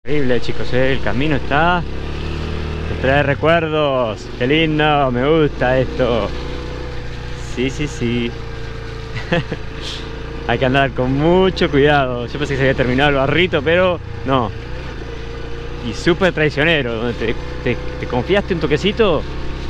Increíble, chicos, el camino está... Te trae recuerdos. Qué lindo, me gusta esto. Sí, sí, sí. Hay que andar con mucho cuidado. Yo pensé que se había terminado el barrito, pero no. Y súper traicionero, donde te confiaste un toquecito,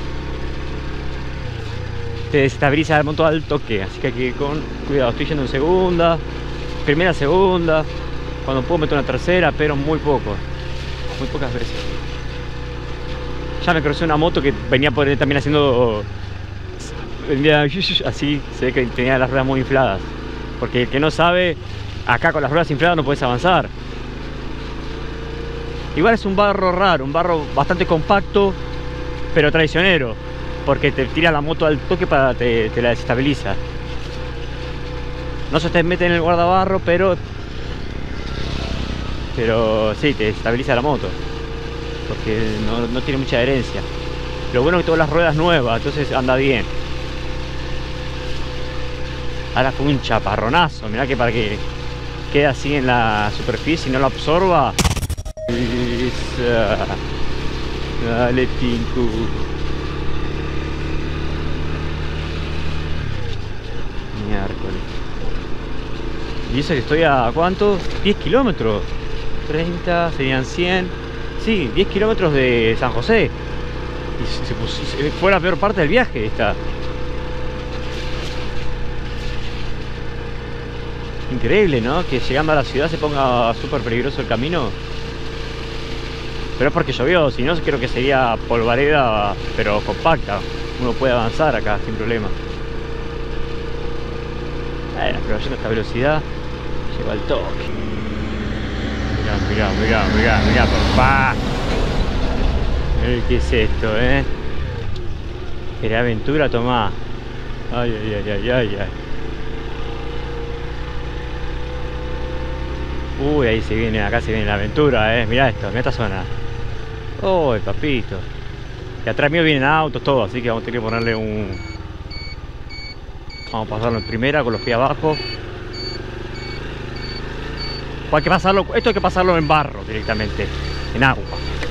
te desestabiliza el montón al toque. Así que hay que ir con cuidado. Estoy yendo en segunda, primera, segunda. Cuando puedo meter una tercera, pero muy poco. Muy pocas veces. Ya me crucé una moto que venía por también haciendo... Así, se ve que tenía las ruedas muy infladas. Porque el que no sabe, acá con las ruedas infladas no puedes avanzar. Igual es un barro raro, un barro bastante compacto, pero traicionero. Porque te tira la moto al toque para te la desestabiliza. No se te mete en el guardabarro, pero sí, te estabiliza la moto. Porque no tiene mucha adherencia. Lo bueno es que todas las ruedas nuevas, entonces anda bien. Ahora fue un chaparronazo, mirá que para que quede así en la superficie y no lo absorba. Dale, Tinku. Miércoles. Y eso que estoy a ¿cuánto? 10 kilómetros. 30, serían 100. Sí, 10 kilómetros de San José. Y fue la peor parte del viaje esta. Increíble, ¿no? Que llegando a la ciudad se ponga súper peligroso el camino. Pero es porque llovió, si no creo que sería polvareda, pero compacta. Uno puede avanzar acá sin problema. Bueno, pero yendo a esta velocidad, lleva el toque. Mirá, papá. ¿Qué es esto, ¿Querés aventura? Tomá. Ay. Uy, ahí se viene, acá se viene la aventura, mirá esto, mirá esta zona. Uy, papito. Y atrás mío vienen autos, todo, así que vamos a tener que ponerle un... Vamos a pasarlo en primera con los pies abajo. O hay que pasarlo, esto hay que pasarlo en barro directamente, en agua.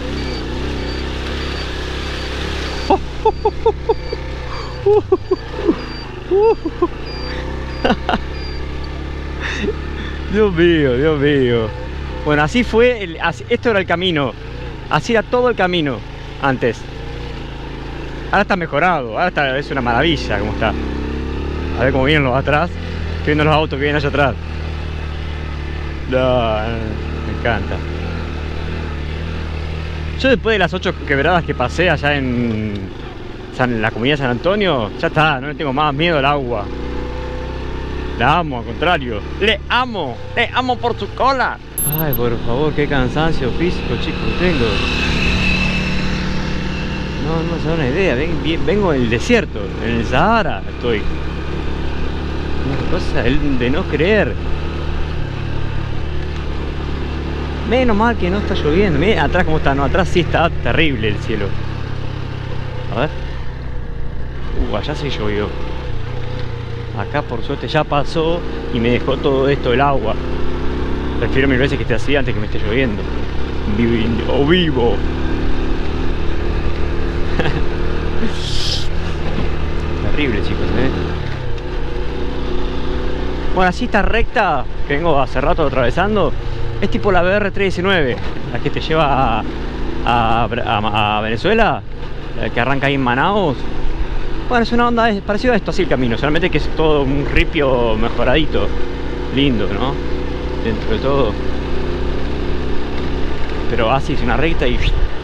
Dios mío. Bueno, así fue, esto era el camino. Así era todo el camino antes. Ahora está mejorado, ahora es una maravilla como está. A ver cómo vienen los atrás. Estoy viendo los autos que vienen allá atrás. No, me encanta. Yo después de las 8 quebradas que pasé allá en la comunidad de San Antonio, ya está, no le tengo más miedo al agua. La amo, al contrario. Le amo por su cola. Ay, por favor, qué cansancio físico, chicos, tengo. No se da una idea. Vengo del desierto, en el Sahara estoy. Una cosa de no creer. Menos mal que no está lloviendo. Miren atrás cómo está. No, atrás sí está terrible el cielo. A ver. Allá sí llovió. Acá por suerte ya pasó y me dejó todo esto el agua. Prefiero mil veces que esté así antes que me esté lloviendo. Vivo. Terrible, chicos, Bueno, así esta recta que vengo hace rato atravesando es tipo la BR-319, la que te lleva a Venezuela, la que arranca ahí en Manaos. Bueno, es una onda parecida a esto, así el camino, solamente que es todo un ripio mejoradito, lindo, ¿no? Dentro de todo. Pero así es una recta y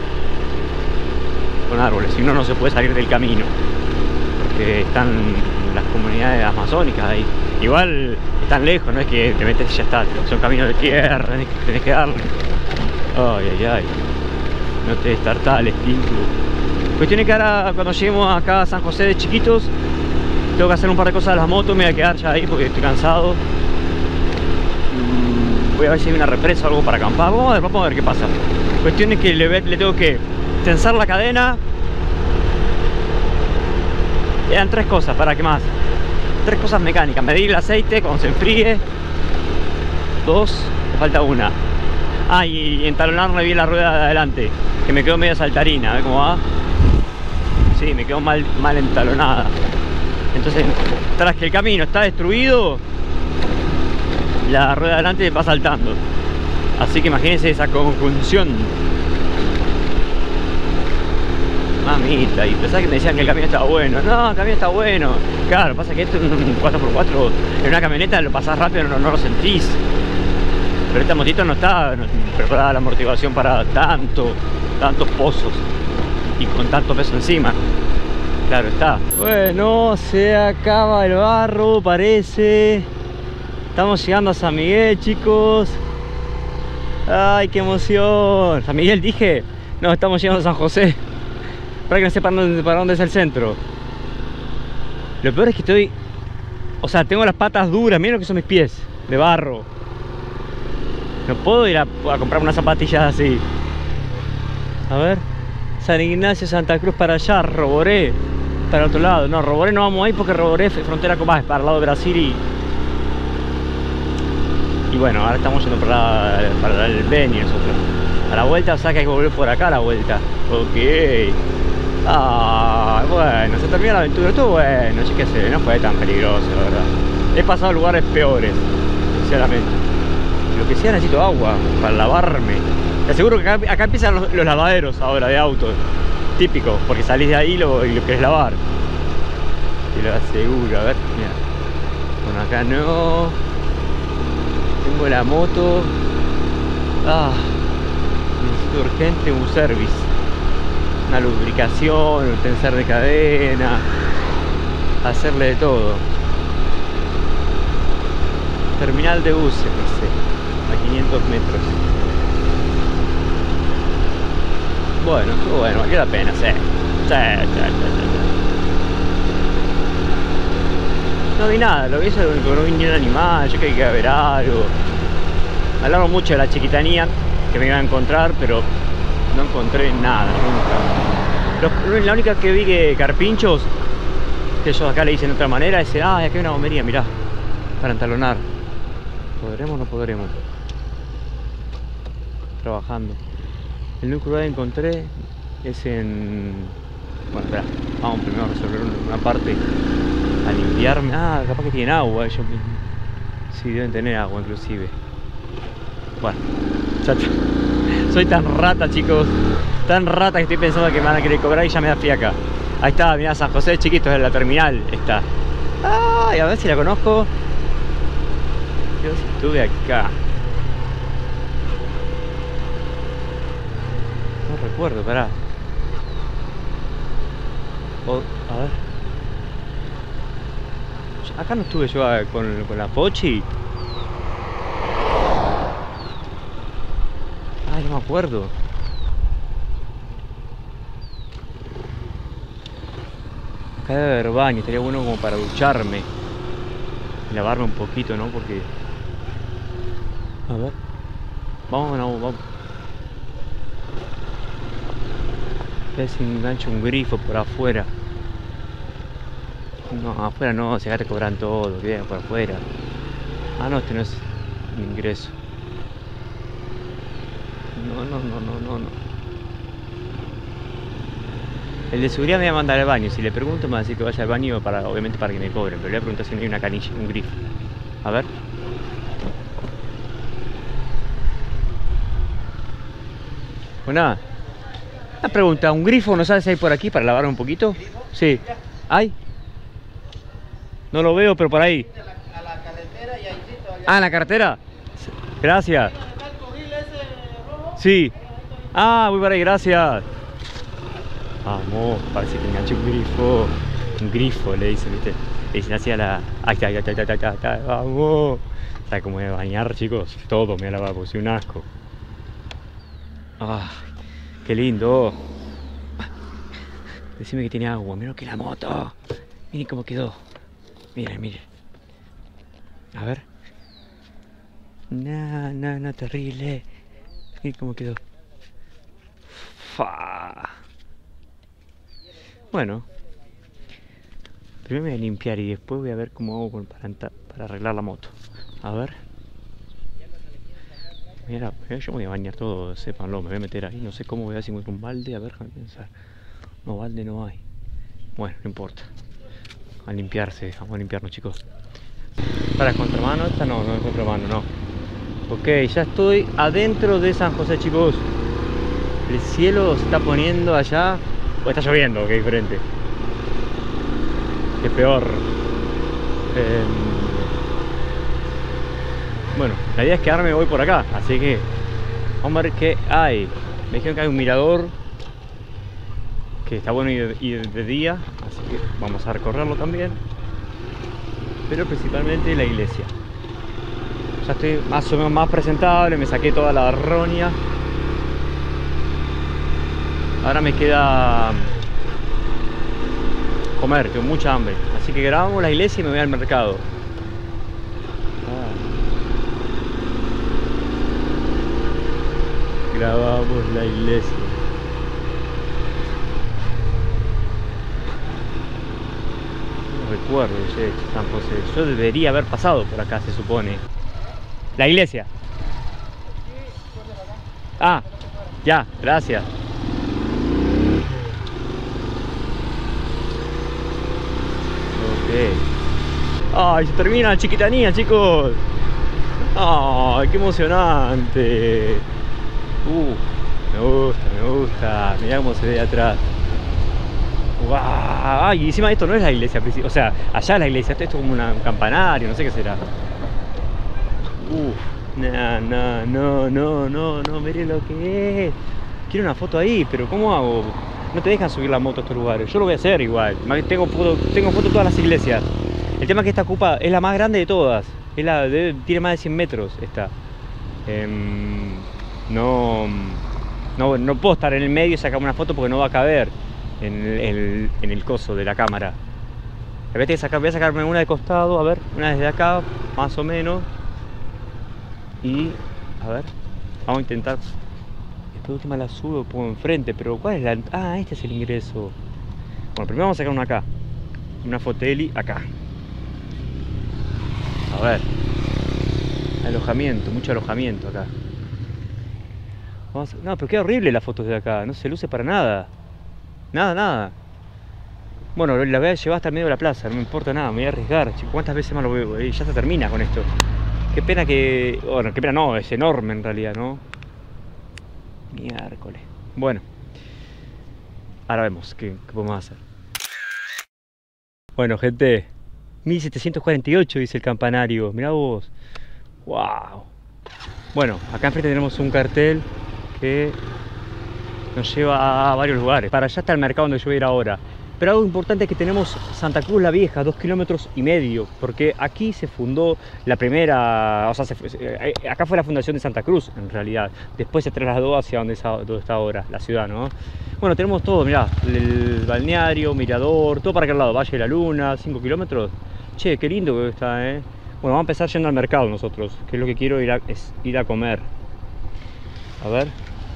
con árboles, si no se puede salir del camino, porque están las comunidades amazónicas ahí. Igual están lejos, no es que te metes y ya está, son caminos de tierra, tenés que darle. Ay. No te destartales, Tinku. Cuestión es que ahora cuando lleguemos acá a San José de chiquitos, tengo que hacer un par de cosas de las motos, me voy a quedar ya ahí porque estoy cansado. Voy a ver si hay una represa o algo para acampar. Vamos a ver qué pasa. Cuestión es que le tengo que tensar la cadena. Eran 3 cosas, ¿para qué más? 3 cosas mecánicas: medir el aceite cuando se enfríe. 2, me falta una. Ah, y entalonarme bien la rueda de adelante, que me quedó medio saltarina, a ver cómo va. Sí, me quedó mal entalonada. Entonces, tras que el camino está destruido, la rueda de adelante va saltando. Así que imagínense esa conjunción. Mamita, y pensaba que me decían que el camino estaba bueno. No, el camino está bueno. Claro, pasa que esto en un 4x4, en una camioneta lo pasás rápido, no lo sentís. Pero esta motito no está preparada la amortiguación para tantos pozos y con tanto peso encima. Claro está. Bueno, se acaba el barro, parece. Estamos llegando a San Miguel, chicos. Ay, qué emoción. San Miguel dije. No, estamos llegando a San José. Para que no sepan para dónde es el centro. Lo peor es que estoy... O sea, tengo las patas duras. Miren lo que son mis pies. De barro. No puedo ir a comprar unas zapatillas así. A ver. San Ignacio, Santa Cruz para allá. Roboré para el otro lado. No, Roboré no vamos ahí porque Roboré es frontera con más. Para el lado de Brasil y bueno, ahora estamos yendo para el Beni nosotros. A la vuelta, o sea que hay que volver por acá a la vuelta. Ok. Ah, bueno, se terminó la aventura. Estuvo bueno, yo qué sé, no fue tan peligroso, la verdad. He pasado lugares peores, sinceramente. Lo que sea, necesito agua para lavarme. Te aseguro que acá empiezan los lavaderos ahora de autos. Típico, porque salís de ahí y lo querés lavar. Te lo aseguro, a ver, mira. Bueno, acá no. Tengo la moto. Ah, necesito urgente un service. Una lubricación, un tensor de cadena. Hacerle de todo. Terminal de buses, dice. A 500 metros. Bueno, estuvo bueno, valió la pena, sí. No vi nada, lo que hice es que no vi ni un animal, yo creí que iba a haber algo. Hablaron mucho de la chiquitanía que me iba a encontrar, pero no encontré nada, nunca. La única que vi que carpinchos, que ellos acá le dicen de otra manera, es, ah, aquí hay una bombería, mirá, para entalonar. ¿Podremos o no podremos? Trabajando. El núcleo que encontré es en... Bueno, espera, vamos primero a resolver una parte. A limpiarme. Ah, capaz que tienen agua ellos mismos. Sí, deben tener agua inclusive. Bueno, ya soy tan rata, chicos. Tan rata que estoy pensando que me van a querer cobrar y ya me da fiaca. Ahí está, mirá, San José chiquito, es la terminal. Está. Ay, a ver si la conozco. Yo si estuve acá. No recuerdo, pará. A ver. Acá no estuve yo con la Pochi. Ay, no me acuerdo. Acá debe haber baño, estaría bueno como para ducharme. Y lavarme un poquito, ¿no? Porque... A ver. Vamos. A ver si engancho un grifo por afuera. No, afuera no, si acá te cobran todo, que por afuera. Ah, no, este no es un ingreso. No. El de seguridad me va a mandar al baño. Si le pregunto, me va a decir que vaya al baño para, obviamente para que me cobren. Pero le voy a preguntar si no hay una canilla, un grifo. A ver. Pues nada. Una pregunta, ¿un grifo no sabes si hay por aquí para lavar un poquito? Sí. ¿Hay? No lo veo, pero por ahí. A la carretera y ahí sí todavía. Ah, ¿en la carretera? Gracias. Sí. Ah, voy por ahí, gracias. Vamos, parece que enganché un grifo. Un grifo, le dicen, ¿viste? Le dicen así a la... Ahí está. Vamos. ¿Sabes cómo voy a bañar, chicos? Todo me ha lavado, porque soy un asco. Ah, qué lindo. Decime que tiene agua. Miren que la moto. Miren cómo quedó. Miren. A ver. No, terrible. Miren cómo quedó. Fa. Bueno. Primero me voy a limpiar y después voy a ver cómo hago para arreglar la moto. A ver. Mira, yo me voy a bañar todo, sépanlo, me voy a meter ahí, no sé cómo voy a ver si encuentro un balde, a ver, déjame pensar. No, balde no hay. Bueno, no importa. A limpiarse, vamos a limpiarnos, chicos. ¿Para contramano? Esta no, no es contramano, no. Ok, ya estoy adentro de San José, chicos. El cielo se está poniendo allá. O está lloviendo, que diferente. Que peor. Bueno, la idea es quedarme hoy por acá, así que vamos a ver qué hay. Me dijeron que hay un mirador que está bueno ir de día, así que vamos a recorrerlo también. Pero principalmente la iglesia. Ya estoy más o menos más presentable, me saqué toda la roña. Ahora me queda comer, tengo mucha hambre. Así que grabamos la iglesia y me voy al mercado. Grabamos la iglesia. No recuerdo, San José. Yo debería haber pasado por acá, se supone. La iglesia. Ah, ya, gracias. Ok. Ay, se termina la chiquitanía, chicos. Ay, qué emocionante. Me gusta. Mirá cómo se ve de atrás. ¡Wow! Ay, y encima esto no es la iglesia, o sea, allá es la iglesia, esto es como un campanario, no sé qué será. No, miren lo que es. Quiero una foto ahí, pero ¿cómo hago? No te dejan subir la moto a estos lugares. Yo lo voy a hacer igual. Tengo foto de todas las iglesias. El tema es que esta ocupa, es la más grande de todas. Tiene más de 100 metros esta. No puedo estar en el medio y sacar una foto porque no va a caber en el coso de la cámara. Voy a sacarme una de costado, a ver, una desde acá, más o menos. Y, a ver, vamos a intentar. Después de última la subo, pongo enfrente, pero ¿cuál es la...? Ah, este es el ingreso. Bueno, primero vamos a sacar una acá. Una foteli acá. A ver. Alojamiento, mucho alojamiento acá. No, pero qué horrible las fotos de acá, no se luce para nada. Nada. Bueno, la voy a llevar hasta el medio de la plaza, no me importa nada, me voy a arriesgar. Chico, ¿cuántas veces más lo veo? Ya se termina con esto. Qué pena que... Bueno, qué pena no, es enorme en realidad, ¿no? Miércoles. Bueno. Ahora vemos qué podemos hacer. Bueno, gente. 1748 dice el campanario, mirá vos. Wow. Bueno, acá enfrente tenemos un cartel que nos lleva a varios lugares. Para allá está el mercado donde yo voy a ir ahora. Pero algo importante es que tenemos Santa Cruz la Vieja, 2,5 kilómetros, porque aquí se fundó la primera, o sea, acá fue la fundación de Santa Cruz en realidad. Después se trasladó hacia donde está ahora, la ciudad, ¿no? Bueno, tenemos todo, mirá, el balneario, mirador, todo para aquel lado, Valle de la Luna, 5 kilómetros. Che, qué lindo que está, ¿eh? Bueno, vamos a empezar yendo al mercado nosotros, que es lo que quiero es ir a comer. A ver.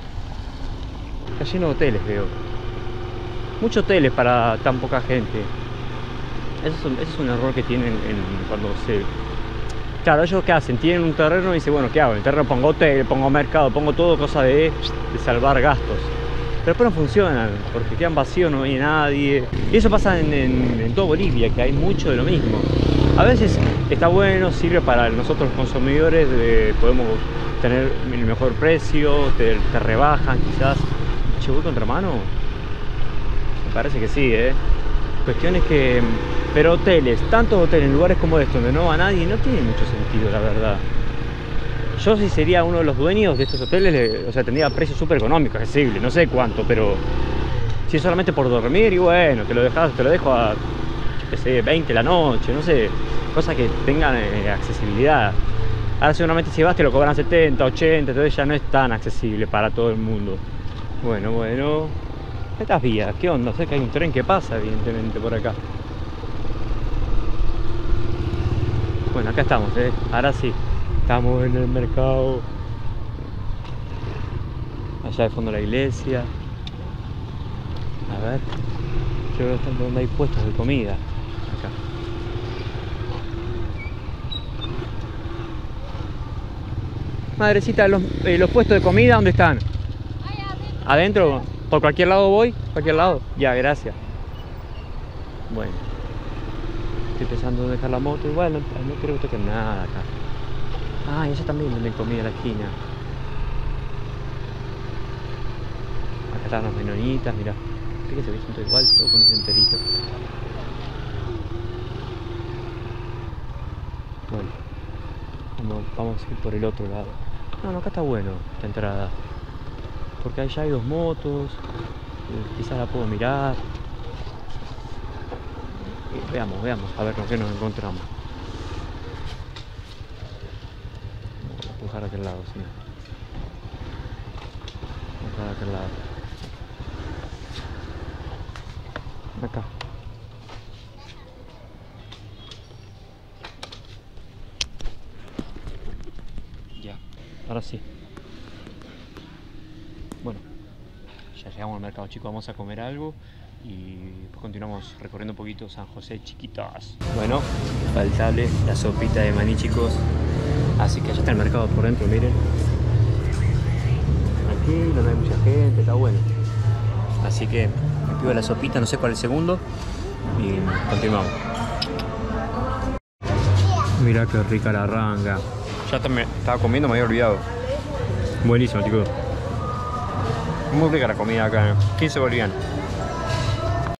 Está lleno de hoteles, veo. Muchos hoteles para tan poca gente. Ese es un error que tienen cuando se... Claro, ellos ¿qué hacen? Tienen un terreno y dicen, bueno, ¿qué hago? En el terreno pongo hotel, pongo mercado, pongo todo, cosa de salvar gastos. Pero después no funcionan, porque quedan vacíos, no viene nadie. Y eso pasa en toda Bolivia, que hay mucho de lo mismo. A veces está bueno, sirve para nosotros los consumidores, podemos tener el mejor precio, te rebajan quizás. Che, ¿voy contramano? Me parece que sí, Cuestión es que... Pero hoteles, tantos hoteles en lugares como estos donde no va nadie, no tiene mucho sentido, la verdad. Yo si sería uno de los dueños de estos hoteles, o sea, tendría precios súper económicos, accesibles, no sé cuánto, pero... Si es solamente por dormir, y bueno, te lo dejo a, qué sé, 20 la noche, no sé. Cosas que tengan accesibilidad. Ahora seguramente si vas te lo cobran 70, 80, entonces ya no es tan accesible para todo el mundo. Bueno. Estas vías, ¿qué onda? Sé que hay un tren que pasa, evidentemente, por acá. Bueno, acá estamos, ahora sí. Estamos en el mercado. Allá de fondo la iglesia. A ver. Creo que es donde hay puestos de comida. Acá. Madrecita, los puestos de comida, ¿dónde están? ¿Adentro? ¿Por cualquier lado voy? ¿Cualquier lado? Ya, gracias. Bueno. Estoy pensando en dejar la moto. Igual no creo que toquen nada acá. Ah, y ella también venden comida en la esquina. Acá están las menonitas, mirá. Fíjense, se ve igual, todo con ese enterito. Bueno, vamos a ir por el otro lado. No, acá está bueno esta entrada. Porque allá hay dos motos. Quizás la puedo mirar. Veamos, a ver con qué nos encontramos. Vamos a empujar a aquel lado, sí. Vamos a aquel lado. Acá. Ya, ahora sí. Bueno, ya llegamos al mercado, chicos, vamos a comer algo y después continuamos recorriendo un poquito San José, chiquitas. Bueno, infaltable la sopita de maní, chicos. Así que ya está el mercado por dentro, miren. Aquí no hay mucha gente, está bueno. Así que me pido la sopita, no sé cuál es el segundo. Y continuamos. Mirá qué rica la ranga. Ya estaba comiendo, me había olvidado. Buenísimo, chicos. Muy rica la comida acá, 15 bolivianos.